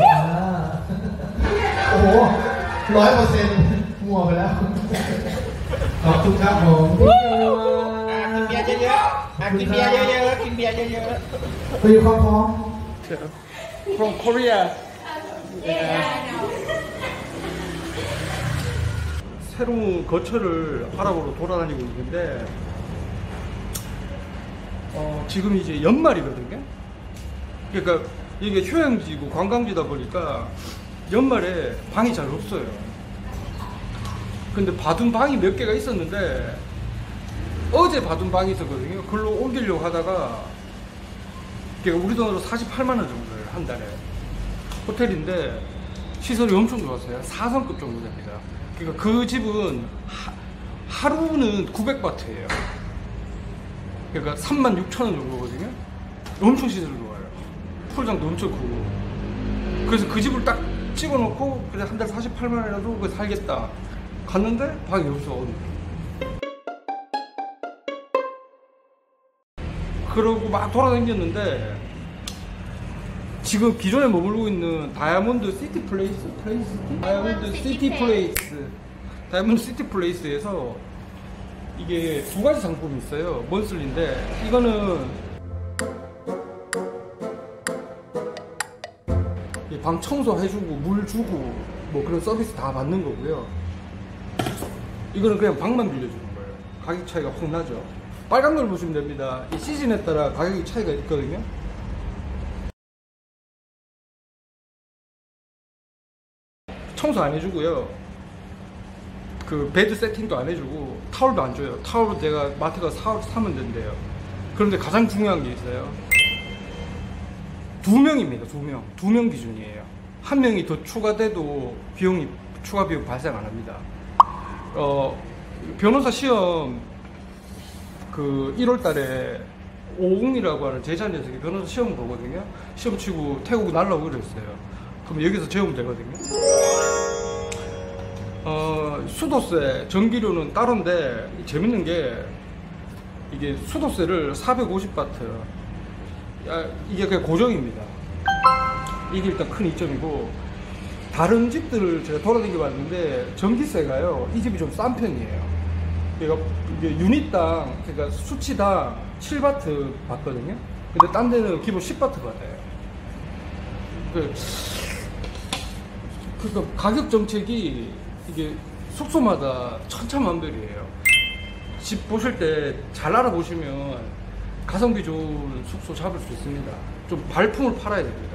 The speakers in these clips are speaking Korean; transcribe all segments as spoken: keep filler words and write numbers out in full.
โอ้โหร้อยเปอร์เซ็นต์มัวไปแล้วขอบคุณครับผมกินเบียร์เยอะๆกินเบียร์เยอะๆกินเบียร์เยอะๆคุยพร้อม from Korea. 새로운 거처를 알아보러 돌아다니고 있는데 어, 지금 이제 연말이거든요. 그러니까 이게 휴양지고 관광지다 보니까 연말에 방이 잘 없어요. 근데 받은 방이 몇 개가 있었는데 어제 받은 방이 있었거든요. 그걸로 옮기려고 하다가 그러니까 우리 돈으로 사십팔만 원 정도예요, 한 달에. 호텔인데 시설이 엄청 좋았어요. 사 성급 정도 됩니다. 그러니까 그 집은 하, 하루는 구백 바트예요. 그러니까 삼만 육천 원 정도거든요. 엄청 시설 좋아요. 풀장도 엄청 크고. 그래서 그 집을 딱 찍어놓고 그냥 한 달 사십팔만 원이라도 그 살겠다. 갔는데 방이 없어. 그러고 막 돌아다녔는데 지금 기존에 머물고 있는 다이아몬드 시티 플레이스, 플레이스? 다이아몬드 시티 플레이스, 다이아몬드 시티 플레이스에서 이게 두 가지 상품이 있어요. 먼슬리인데 이거는 방 청소해주고 물 주고 뭐 그런 서비스 다 받는 거고요. 이거는 그냥 방만 빌려주는 거예요. 가격 차이가 확 나죠. 빨간 걸 보시면 됩니다. 이 시즌에 따라 가격이 차이가 있거든요. 청소 안 해주고요. 그 베드 세팅도 안 해주고 타월도 안 줘요. 타월은 제가 마트 가서 사면 된대요. 그런데 가장 중요한 게 있어요. 두 명입니다. 두 명. 두 명 기준이에요. 한 명이 더 추가돼도 비용이 추가 비용 발생 안 합니다. 어, 변호사 시험 그 일월 달에 오공이라고 하는 제자 녀석이 변호사 시험 보거든요. 시험 치고 태국 날라오기로 했어요. 그럼 여기서 재우면 되거든요. 어, 수도세, 전기료는 따로인데 재밌는 게 이게 수도세를 사백오십 바트 야, 이게 그냥 고정입니다. 이게 일단 큰 이점이고 다른 집들을 제가 돌아다니게 봤는데 전기세가요 이 집이 좀 싼 편이에요. 그러니까 이게 유닛당 그러니까 수치당 칠 바트 받거든요. 근데 딴 데는 기본 십 바트 받아요. 그, 그러니까 가격 정책이 이게 숙소마다 천차만별이에요. 집 보실 때 잘 알아보시면 가성비 좋은 숙소 잡을 수 있습니다. 좀 발품을 팔아야 됩니다.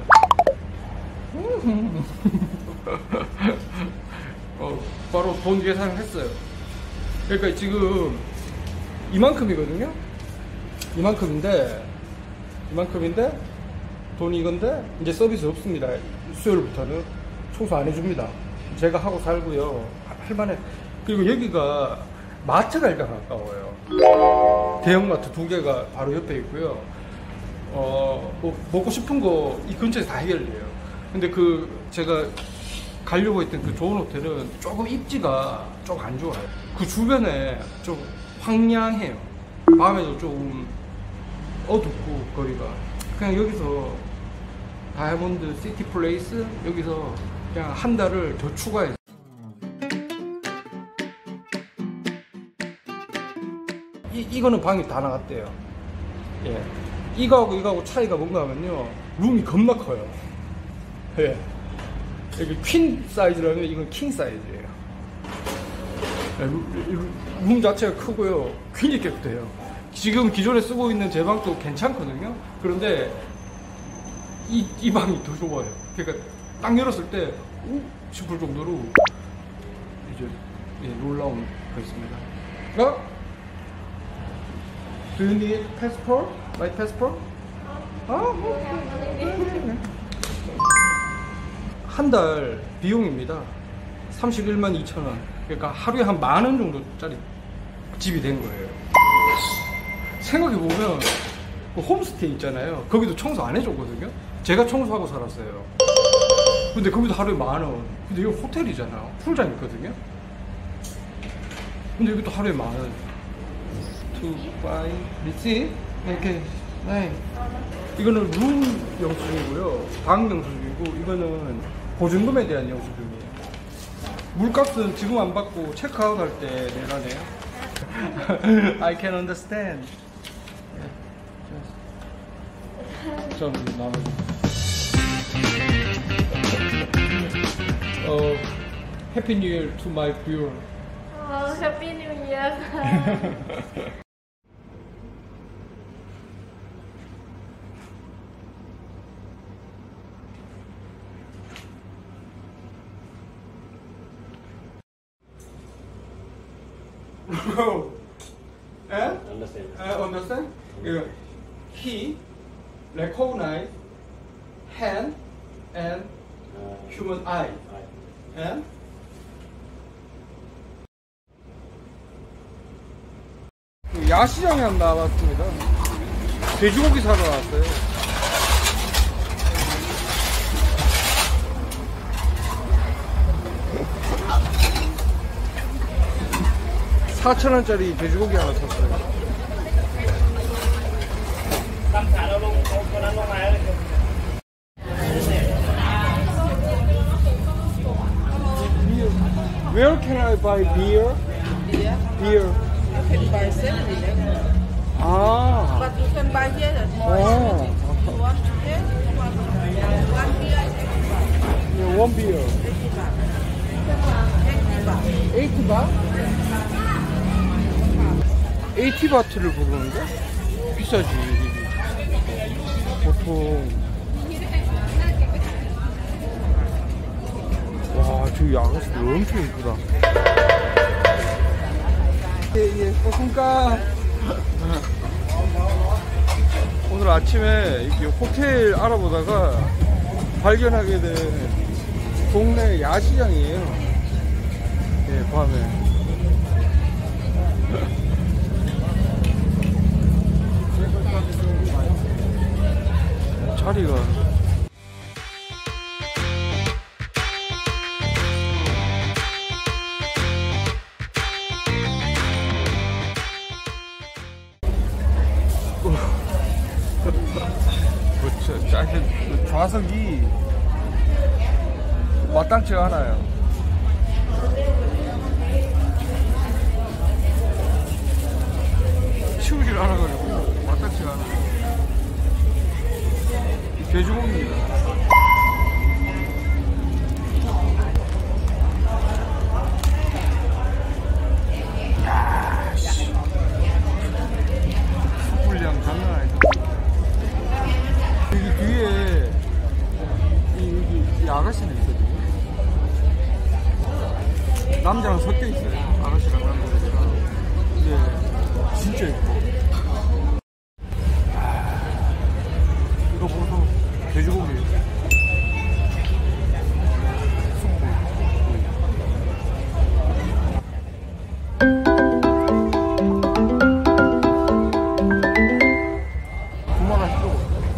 어, 바로 돈 계산을 했어요. 그러니까 지금 이만큼이거든요. 이만큼인데 이만큼인데 돈이 이건데 이제 서비스 없습니다. 수요일부터는 청소 안 해줍니다. 제가 하고 살고요. 할만해. 그리고 여기가 마트가 일단 가까워요. 대형마트 두 개가 바로 옆에 있고요. 어, 뭐 먹고 싶은 거 이 근처에서 다 해결돼요. 근데 그 제가 가려고 했던 그 좋은 호텔은 조금 입지가 좀 안 좋아요. 그 주변에 좀 황량해요. 밤에도 좀 어둡고 거리가. 그냥 여기서 다이아몬드 시티 플레이스 여기서 그냥 한 달을 더 추가해서 이, 이거는 방이 다 나갔대요. 예. 이거하고 이거하고 차이가 뭔가 하면요 룸이 겁나 커요. 예. 여기 퀸 사이즈라면 이건 킹 사이즈예요. 예, 룸, 룸 자체가 크고요. 퀸이 깨끗해요. 지금 기존에 쓰고 있는 제 방도 괜찮거든요. 그런데 이, 이 방이 더 좋아요. 그러니까 딱 열었을 때 오? 싶을 정도로 이제 예, 놀라운 거 있습니다. 어? Do you need passport? My passport? 아? 한 달 비용입니다. 삼십일만 이천 원. 그러니까 하루에 한 만 원 정도짜리 집이 된 거예요. 생각해보면 그 홈스테이 있잖아요. 거기도 청소 안 해줬거든요. 제가 청소하고 살았어요. 근데 거기도 하루에 만 원. 근데 이거 호텔이잖아. 풀장 있거든요. 근데 여기도 하루에 만 원. To buy receipt? 이렇게 네. 이거는 룸 영수증이고요. 방 영수증이고, 이거는 보증금에 대한 영수증이에요. 물값은 지금 안 받고 체크아웃 할 때 내라네요. I can understand. 좀 나오고. 어, Happy New Year to my viewer. Oh, Happy New Year. Eh? Understand. Uh, understand? Yeah. He recognize hand and Uh, human eye. I- And 야시장에 한 나왔습니다. 돼지고기 사러 나왔어요. 사천 원짜리 돼지고기 하나 샀어요. Where can I buy beer? Beer. Beer. You can buy seven eleven. 아. But you can buy here at more Oh. expensive. You want here? One beer is eighty baht. Yeah, one beer. eighty baht. 에이티 바트? 에이티 바트를 부르는데? 비싸지. 보통. 와, 저 아가씨들 엄청 이쁘다. 예, 예, 고맙습니다. 오늘 아침에 이렇게 호텔 알아보다가 발견하게 된 동네 야시장이에요. 예, 밤에. 자리가. 그렇죠. 짜게 좌석이 마땅치가 않아요. 치우질 않아가지고 마땅치가 않아요. 돼지고기입니다. 야, 씨. 숯불량 장난 아니다. 여기 뒤에 이, 여기 이 아가씨는 있거든요. 남자랑 섞여 있어요. 아가씨랑 남자랑. 근데 진짜 예뻐. 이거 보소. 돼지고기. 구만 원 시키고.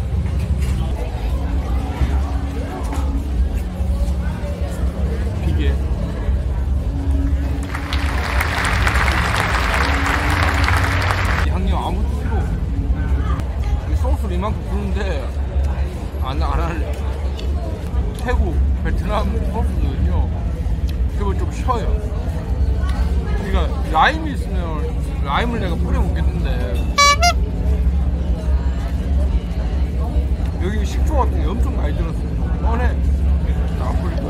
비계. 양념 아무것도 필요 없어. 이 소스를 이만큼 부는데 안, 안 할래. 태국, 베트남 소스는요, 그걸 좀 쉬어요. 그러니까 라임이 있으면 라임을 내가 뿌려 먹겠는데, 여기 식초 같은 게 엄청 많이 들었어요. 뻔해. 딱 뿌리고.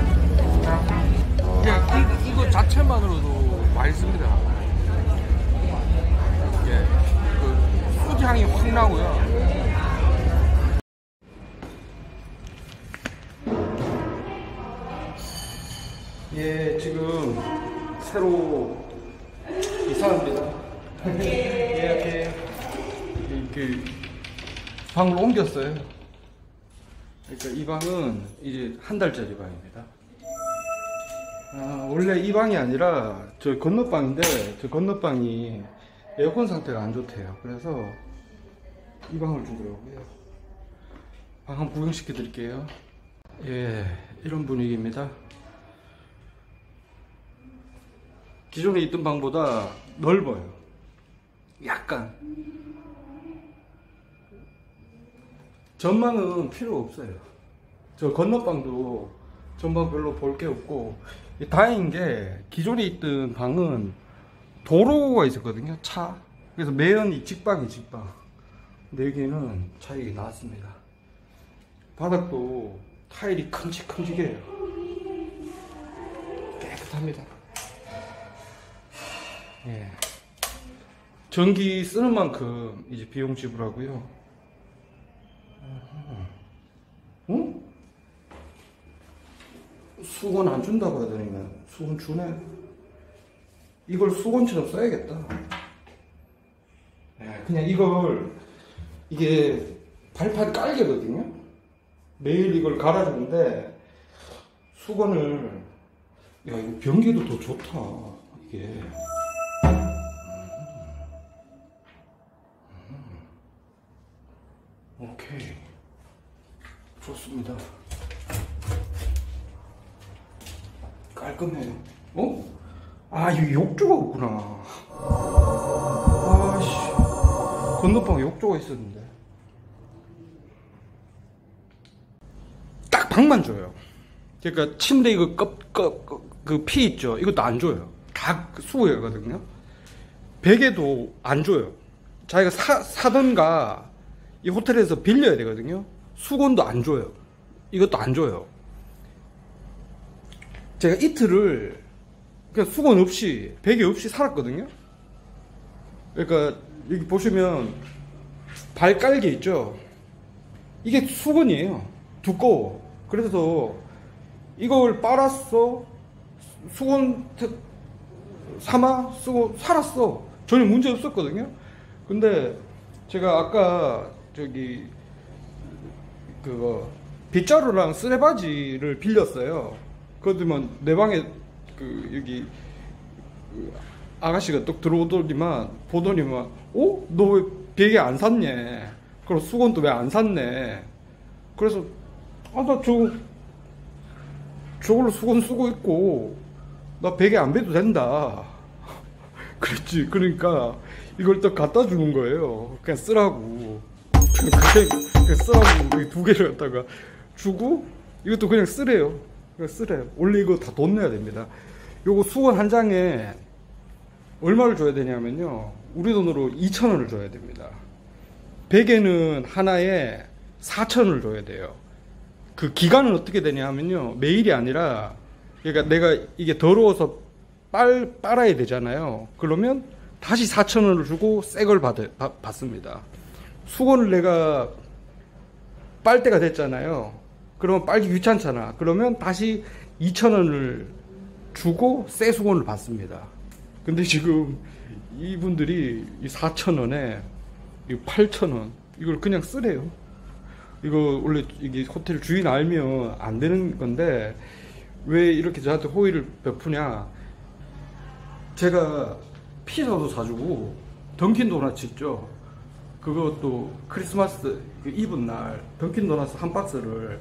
그냥 이, 이거 자체만으로도 맛있습니다. 예, 그 소주 향이 확 나고요. 예, 지금 새로 이사합니다. 예약해. 그 방을 옮겼어요. 그러니까 이 방은 이제 한 달짜리 방입니다. 아, 원래 이 방이 아니라 저 건너방인데 저 건너방이 에어컨 상태가 안 좋대요. 그래서 이 방을 주더라고요. 방 한번 구경시켜 드릴게요. 예, 이런 분위기입니다. 기존에 있던 방보다 넓어요. 약간. 전망은 필요 없어요. 저 건너방도 전방 별로 볼 게 없고, 다행인 게 기존에 있던 방은 도로가 있었거든요. 차. 그래서 매연이 직방이 직방. 근데 여기는 차이가 나왔습니다. 바닥도 타일이 큼직큼직해요. 깨끗합니다. 예. 전기 쓰는 만큼 이제 비용 지불하고요. 응? 수건 안 준다고 하더니만 수건 주네. 이걸 수건처럼 써야겠다. 예, 그냥 이걸, 이게 발판 깔개거든요. 매일 이걸 갈아주는데 수건을, 야, 이거 변기도 더 좋다 이게. 음. 음. 오케이, 좋습니다. 깔끔해요. 어? 아, 이 욕조가 없구나. 아씨, 건너방에 욕조가 있었는데. 딱 방만 줘요. 그러니까 침대 이거 껍껍그 피 있죠. 이것도 안 줘요. 다 수거하거든요. 베개도 안 줘요. 자기가 사 사던가 이 호텔에서 빌려야 되거든요. 수건도 안 줘요. 이것도 안 줘요. 제가 이틀을 그냥 수건 없이, 베개 없이 살았거든요. 그러니까 여기 보시면 발깔개 있죠. 이게 수건이에요. 두꺼워. 그래서 이걸 빨았어, 수건 삼아 쓰고 살았어. 전혀 문제 없었거든요. 근데 제가 아까 저기 그거 빗자루랑 쓰레바지를 빌렸어요. 그러더만 내 방에 그 여기 그 아가씨가 또 들어오더니만 보더니만, 어? 너 왜 베개 안 샀냐? 그럼 수건도 왜 안 샀네? 그래서 아, 나 저 저걸로 수건 쓰고 있고 나 베개 안 베도 된다. 그랬지. 그러니까 이걸 또 갖다 주는 거예요. 그냥 쓰라고. 그냥, 그냥 쓰라고 두 개를 갖다가 주고, 이것도 그냥 쓰래요. 그냥 쓰래요. 원래 이거 다 돈 내야 됩니다. 요거 수건 한 장에 얼마를 줘야 되냐면요, 우리 돈으로 이천 원을 줘야 됩니다. 베개는 하나에 사천 원을 줘야 돼요. 그 기간은 어떻게 되냐면요, 매일이 아니라, 그러니까 내가 이게 더러워서 빨, 빨아야 되잖아요. 그러면 다시 사천 원을 주고 새 걸 받습니다. 수건을 내가 빨 때가 됐잖아요. 그러면 빨기 귀찮잖아. 그러면 다시 이천 원을 주고 새 수건을 받습니다. 근데 지금 이분들이 이 사천 원에 이 팔천 원 이걸 그냥 쓰래요. 이거 원래 이게 호텔 주인 알면 안 되는 건데 왜 이렇게 저한테 호의를 베푸냐. 제가 피자도 사주고 던킨 도넛 있죠. 그것도 크리스마스 그 이브 날 던킨 도넛 한 박스를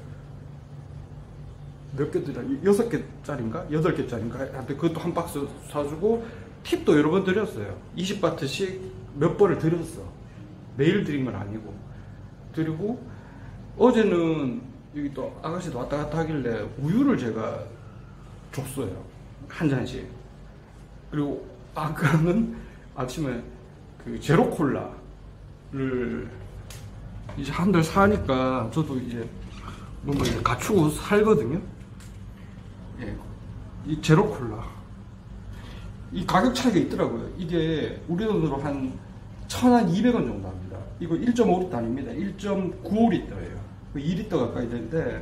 몇 개더라? 여섯 개짜리인가? 여덟 개짜리인가? 하여튼 그것도 한 박스 사주고 팁도 여러 번 드렸어요. 이십 바트씩 몇 번을 드렸어. 매일 드린 건 아니고 드리고, 어제는 여기 또 아가씨도 왔다 갔다 하길래 우유를 제가 줬어요. 한 잔씩. 그리고 아까는 아침에 그 제로 콜라를 이제 한 달 사니까 저도 이제 뭔가 이제 갖추고 살거든요. 예, 이 제로 콜라 이 가격 차이가 있더라고요. 이게 우리 돈으로 한 천이백 원 정도 합니다. 이거 일 점 오 리터 아닙니다. 일 점 구오 리터예요. 이 리터 가까이 되는데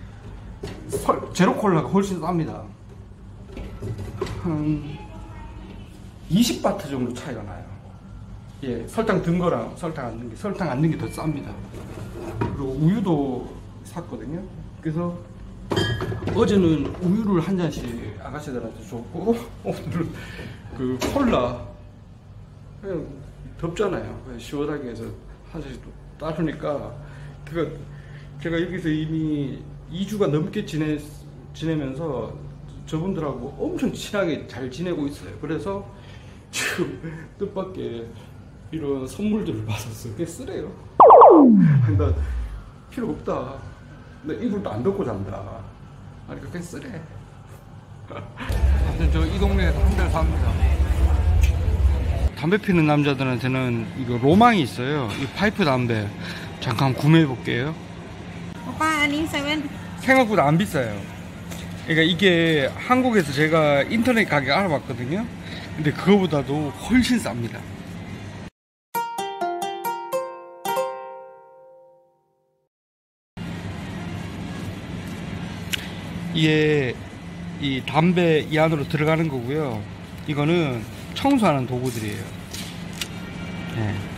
제로 콜라가 훨씬 쌉니다. 한 이십 바트 정도 차이가 나요. 예, 설탕 든 거랑 설탕 안 든 게, 설탕 안 든 게 더 쌉니다. 그리고 우유도 샀거든요. 그래서 어제는 우유를 한 잔씩 아가씨들한테 줬고, 오늘은 그 콜라, 그냥 덥잖아요. 그냥 시원하게 해서 한 잔씩 또 따르니까, 그니까 제가 여기서 이미 이 주가 넘게 지내, 지내면서 저분들하고 엄청 친하게 잘 지내고 있어요. 그래서 지금 뜻밖의 이런 선물들을 받았어요. 그게 쓰래요. 나 필요 없다. 내 이불도 안 덮고 잔다. 아니 그렇게 쓰래. 아무튼 저 이 동네에서 한 달 삽니다. 담배 피는 남자들한테는 이거 로망이 있어요. 이 파이프 담배 잠깐 구매해 볼게요. 오빠 아닌 세븐. 생각보다 안 비싸요. 그러니까 이게 한국에서 제가 인터넷 가격 알아봤거든요. 근데 그거보다도 훨씬 쌉니다. 이게 이 담배 이 안으로 들어가는 거고요. 이거는 청소하는 도구들이에요. 네.